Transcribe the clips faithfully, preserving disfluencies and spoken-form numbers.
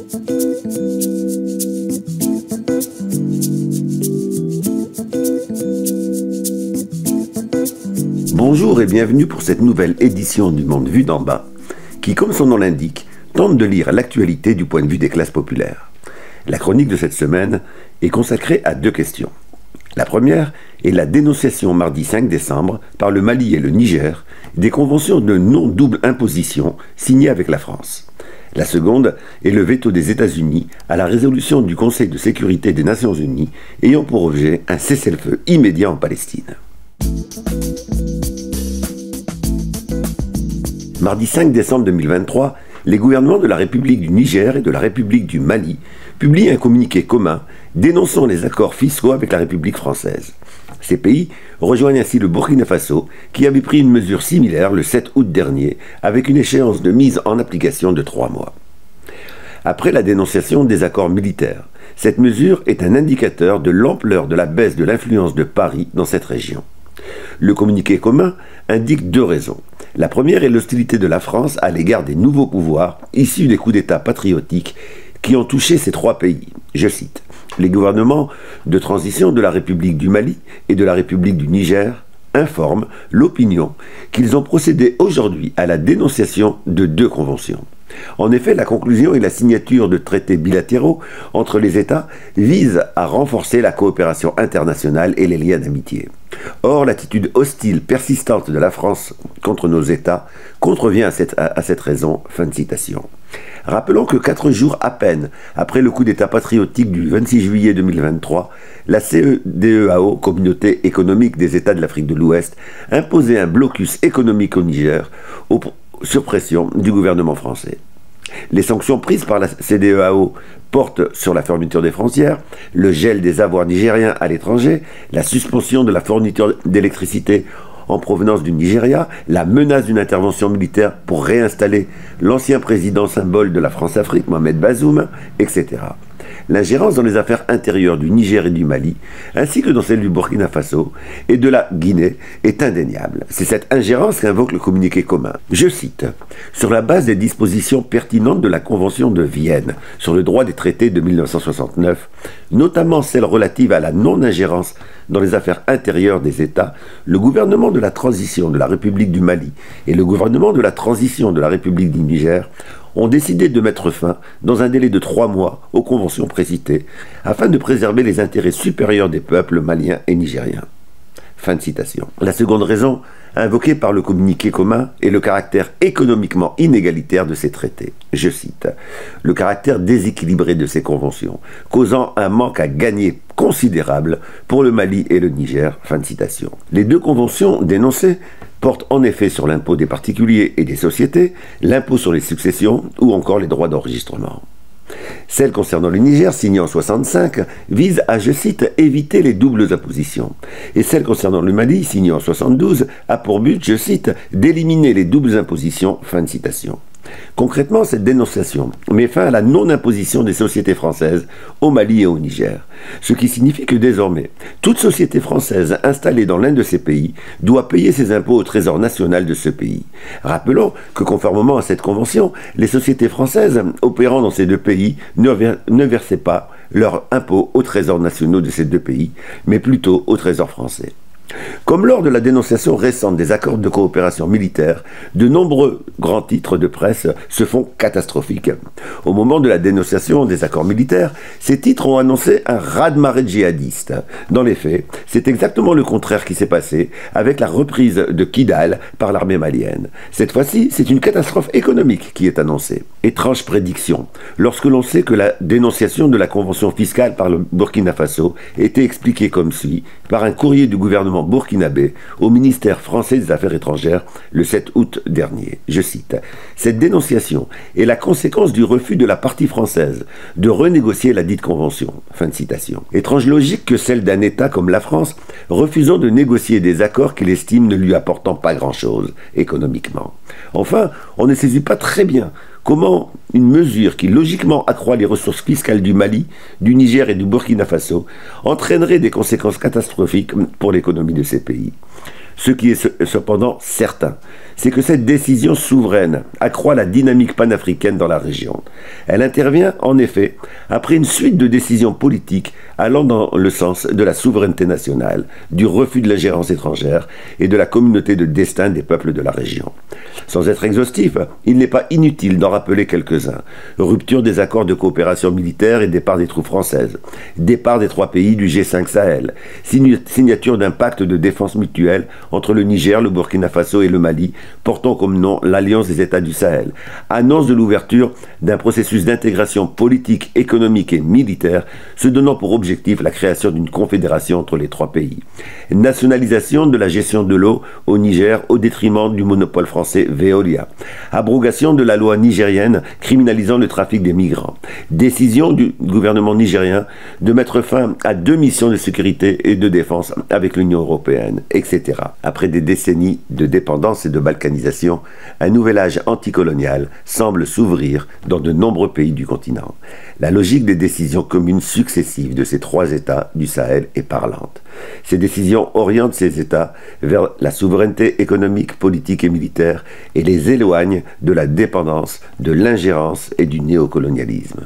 Bonjour et bienvenue pour cette nouvelle édition du Monde vu d'en bas, qui, comme son nom l'indique, tente de lire l'actualité du point de vue des classes populaires. La chronique de cette semaine est consacrée à deux questions. La première est la dénonciation mardi cinq décembre par le Mali et le Niger des conventions de non-double imposition signées avec la France. La seconde est le veto des États-Unis à la résolution du Conseil de sécurité des Nations Unies ayant pour objet un cessez-le-feu immédiat en Palestine. Mardi cinq décembre deux mille vingt-trois, les gouvernements de la République du Niger et de la République du Mali publient un communiqué commun dénonçant les accords fiscaux avec la République française. Ces pays rejoignent ainsi le Burkina Faso, qui avait pris une mesure similaire le sept août dernier, avec une échéance de mise en application de trois mois. Après la dénonciation des accords militaires, cette mesure est un indicateur de l'ampleur de la baisse de l'influence de Paris dans cette région. Le communiqué commun indique deux raisons. La première est l'hostilité de la France à l'égard des nouveaux pouvoirs issus des coups d'État patriotiques qui ont touché ces trois pays. Je cite, « Les gouvernements de transition de la République du Mali et de la République du Niger informent l'opinion qu'ils ont procédé aujourd'hui à la dénonciation de deux conventions. En effet, la conclusion et la signature de traités bilatéraux entre les États visent à renforcer la coopération internationale et les liens d'amitié. Or, l'attitude hostile persistante de la France contre nos États contrevient à cette, à, à cette raison. » Fin de citation. Rappelons que quatre jours à peine après le coup d'État patriotique du vingt-six juillet deux mille vingt-trois, la C E D E A O, Communauté économique des États de l'Afrique de l'Ouest, imposait un blocus économique au Niger au, sur pression du gouvernement français. Les sanctions prises par la C E D E A O portent sur la fermeture des frontières, le gel des avoirs nigériens à l'étranger, la suspension de la fourniture d'électricité en provenance du Nigeria, la menace d'une intervention militaire pour réinstaller l'ancien président symbole de la France-Afrique, Mohamed Bazoum, et cetera. L'ingérence dans les affaires intérieures du Niger et du Mali, ainsi que dans celles du Burkina Faso et de la Guinée, est indéniable. C'est cette ingérence qu'invoque le communiqué commun. Je cite, « Sur la base des dispositions pertinentes de la Convention de Vienne sur le droit des traités de mille neuf cent soixante-neuf, notamment celles relatives à la non-ingérence dans les affaires intérieures des États, le gouvernement de la transition de la République du Mali et le gouvernement de la transition de la République du Niger ont décidé de mettre fin, dans un délai de trois mois, aux conventions précitées, afin de préserver les intérêts supérieurs des peuples maliens et nigériens. » Fin de citation. La seconde raison, invoquée par le communiqué commun, est le caractère économiquement inégalitaire de ces traités. Je cite, « Le caractère déséquilibré de ces conventions, causant un manque à gagner considérable pour le Mali et le Niger. » Fin de citation. Les deux conventions dénoncées portent en effet sur l'impôt des particuliers et des sociétés, l'impôt sur les successions ou encore les droits d'enregistrement. Celle concernant le Niger, signée en soixante-cinq, vise à, je cite, « éviter les doubles impositions ». Et celle concernant le Mali, signée en soixante-douze, a pour but, je cite, « d'éliminer les doubles impositions ». Fin de citation. Concrètement, cette dénonciation met fin à la non-imposition des sociétés françaises au Mali et au Niger, ce qui signifie que désormais, toute société française installée dans l'un de ces pays doit payer ses impôts au Trésor national de ce pays. Rappelons que conformément à cette convention, les sociétés françaises opérant dans ces deux pays ne, ne versaient pas leurs impôts aux trésors nationaux de ces deux pays, mais plutôt au Trésor français. Comme lors de la dénonciation récente des accords de coopération militaire, de nombreux grands titres de presse se font catastrophiques. Au moment de la dénonciation des accords militaires, ces titres ont annoncé un raz-de-marée djihadiste. Dans les faits, c'est exactement le contraire qui s'est passé avec la reprise de Kidal par l'armée malienne. Cette fois-ci, c'est une catastrophe économique qui est annoncée. Étrange prédiction, lorsque l'on sait que la dénonciation de la convention fiscale par le Burkina Faso était expliquée comme suit, par un courrier du gouvernement burkinabé au ministère français des Affaires étrangères le sept août dernier. Je cite, « Cette dénonciation est la conséquence du refus de la partie française de renégocier la dite convention. » Fin de citation. Étrange logique que celle d'un État comme la France refusant de négocier des accords qu'il estime ne lui apportant pas grand-chose économiquement. Enfin, on ne saisit pas très bien comment une mesure qui logiquement accroît les ressources fiscales du Mali, du Niger et du Burkina Faso entraînerait des conséquences catastrophiques pour l'économie de ces pays. Ce qui est cependant certain, c'est que cette décision souveraine accroît la dynamique panafricaine dans la région. Elle intervient, en effet, après une suite de décisions politiques allant dans le sens de la souveraineté nationale, du refus de l'ingérence étrangère et de la communauté de destin des peuples de la région. Sans être exhaustif, il n'est pas inutile d'en rappeler quelques-uns. Rupture des accords de coopération militaire et départ des troupes françaises, départ des trois pays du G cinq Sahel, signature d'un pacte de défense mutuelle entre le Niger, le Burkina Faso et le Mali, portant comme nom l'Alliance des États du Sahel, annonce de l'ouverture d'un processus d'intégration politique, économique et militaire, se donnant pour objectif la création d'une confédération entre les trois pays. Nationalisation de la gestion de l'eau au Niger au détriment du monopole français Veolia. Abrogation de la loi nigérienne criminalisant le trafic des migrants. Décision du gouvernement nigérien de mettre fin à deux missions de sécurité et de défense avec l'Union européenne, et cetera. Après des décennies de dépendance et de balkanisation, un nouvel âge anticolonial semble s'ouvrir dans de nombreux pays du continent. La logique des décisions communes successives de ces trois États du Sahel est parlante. Ces décisions orientent ces États vers la souveraineté économique, politique et militaire et les éloignent de la dépendance, de l'ingérence et du néocolonialisme.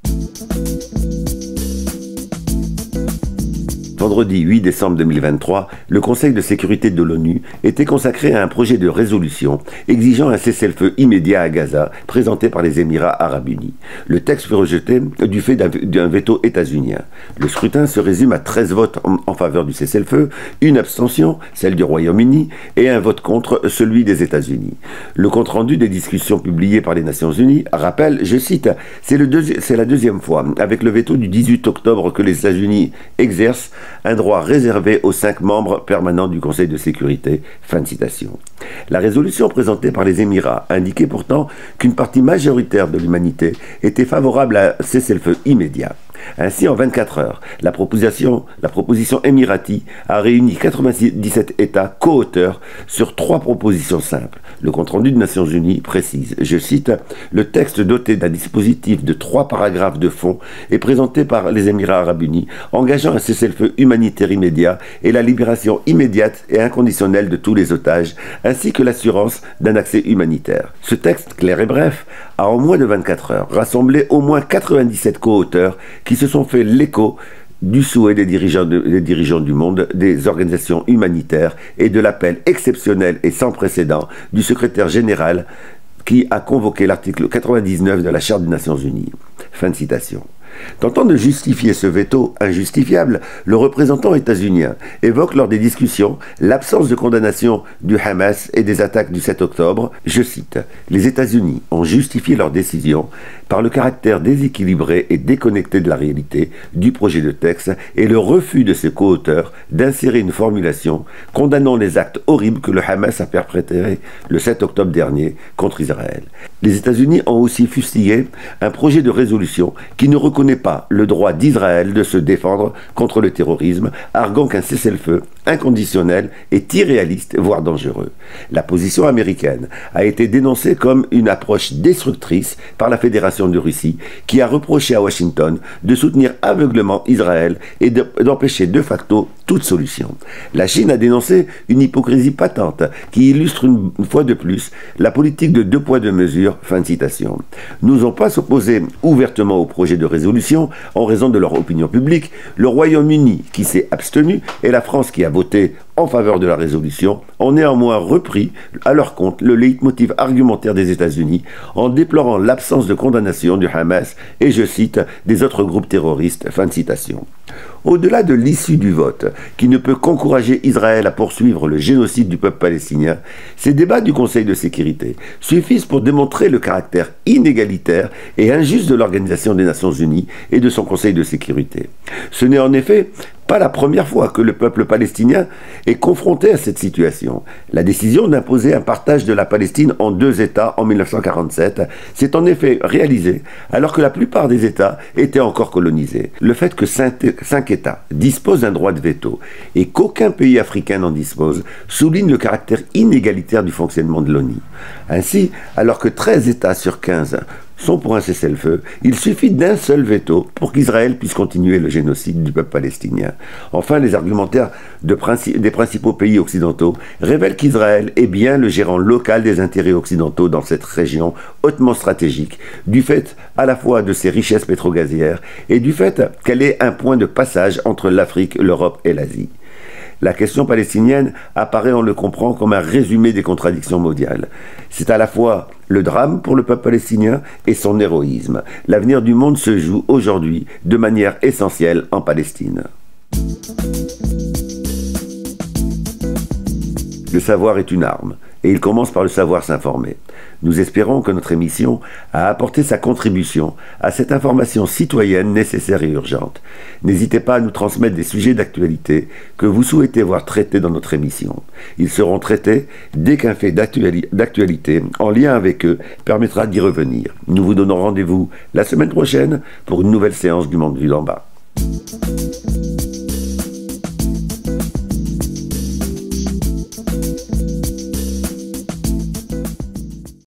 Vendredi huit décembre deux mille vingt-trois, le Conseil de sécurité de l'ONU était consacré à un projet de résolution exigeant un cessez-le-feu immédiat à Gaza, présenté par les Émirats arabes unis. Le texte fut rejeté du fait d'un veto états-unien. Le scrutin se résume à treize votes en, en faveur du cessez-le-feu, une abstention, celle du Royaume-Uni, et un vote contre, celui des États-Unis. Le compte-rendu des discussions publiées par les Nations unies rappelle, je cite, « C'est la deuxième fois, avec le veto du dix-huit octobre, que les États-Unis exercent un droit réservé aux cinq membres permanents du Conseil de sécurité. » Fin de citation. La résolution présentée par les Émirats indiquait pourtant qu'une partie majoritaire de l'humanité était favorable à un cessez-le-feu immédiat. Ainsi, en vingt-quatre heures, la proposition, la proposition émirati a réuni quatre-vingt-dix-sept États co-auteurs sur trois propositions simples. Le compte-rendu des Nations Unies précise, je cite, « Le texte doté d'un dispositif de trois paragraphes de fond est présenté par les Émirats arabes unis, engageant un cessez-le-feu humanitaire immédiat et la libération immédiate et inconditionnelle de tous les otages, ainsi que l'assurance d'un accès humanitaire. » Ce texte, clair et bref, a en moins de vingt-quatre heures rassemblé au moins quatre-vingt-dix-sept co-auteurs qui se sont fait l'écho du souhait des dirigeants, de, des dirigeants du monde, des organisations humanitaires et de l'appel exceptionnel et sans précédent du secrétaire général qui a convoqué l'article quatre-vingt-dix-neuf de la Charte des Nations Unies. Fin de citation. Tentant de justifier ce veto injustifiable, le représentant états-unien évoque lors des discussions l'absence de condamnation du Hamas et des attaques du sept octobre. Je cite, « Les États-Unis ont justifié leur décision par le caractère déséquilibré et déconnecté de la réalité du projet de texte et le refus de ses co-auteurs d'insérer une formulation condamnant les actes horribles que le Hamas a perpétrés le sept octobre dernier contre Israël. » Les États-Unis ont aussi fustigé un projet de résolution qui ne reconnaît pas le droit d'Israël de se défendre contre le terrorisme, arguant qu'un cessez-le-feu inconditionnel est irréaliste, voire dangereux. La position américaine a été dénoncée comme une approche destructrice par la Fédération de Russie, qui a reproché à Washington de soutenir aveuglément Israël et d'empêcher de facto toute solution. La Chine a dénoncé une hypocrisie patente qui illustre une fois de plus la politique de deux poids deux mesures. Fin de citation. N'osant pas s'opposer ouvertement au projet de résolution en raison de leur opinion publique, le Royaume-Uni qui s'est abstenu et la France qui a voté en faveur de la résolution ont néanmoins repris à leur compte le leitmotiv argumentaire des États-Unis en déplorant l'absence de condamnation du Hamas et, je cite, des autres groupes terroristes. Fin de citation. Au-delà de l'issue du vote, qui ne peut qu'encourager Israël à poursuivre le génocide du peuple palestinien, ces débats du Conseil de sécurité suffisent pour démontrer le caractère inégalitaire et injuste de l'Organisation des Nations Unies et de son Conseil de sécurité. Ce n'est en effet pas la première fois que le peuple palestinien est confronté à cette situation. La décision d'imposer un partage de la Palestine en deux États en mille neuf cent quarante-sept s'est en effet réalisée alors que la plupart des États étaient encore colonisés. Le fait que cinq États disposent d'un droit de veto et qu'aucun pays africain n'en dispose souligne le caractère inégalitaire du fonctionnement de l'ONU. Ainsi, alors que treize États sur quinze sont pour un cessez-le-feu. Il suffit d'un seul veto pour qu'Israël puisse continuer le génocide du peuple palestinien. Enfin, les argumentaires de princi- des principaux pays occidentaux révèlent qu'Israël est bien le gérant local des intérêts occidentaux dans cette région hautement stratégique, du fait à la fois de ses richesses pétrogazières et du fait qu'elle est un point de passage entre l'Afrique, l'Europe et l'Asie. La question palestinienne apparaît, on le comprend, comme un résumé des contradictions mondiales. C'est à la fois le drame pour le peuple palestinien et son héroïsme. L'avenir du monde se joue aujourd'hui de manière essentielle en Palestine. Le savoir est une arme, et il commence par le savoir s'informer. Nous espérons que notre émission a apporté sa contribution à cette information citoyenne nécessaire et urgente. N'hésitez pas à nous transmettre des sujets d'actualité que vous souhaitez voir traités dans notre émission. Ils seront traités dès qu'un fait d'actualité en lien avec eux permettra d'y revenir. Nous vous donnons rendez-vous la semaine prochaine pour une nouvelle séance du Monde vu d'en bas.